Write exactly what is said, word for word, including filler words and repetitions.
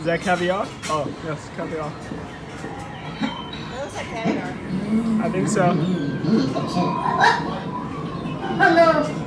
that caviar? Oh, yes, caviar. It looks like caviar. I think so. Hello.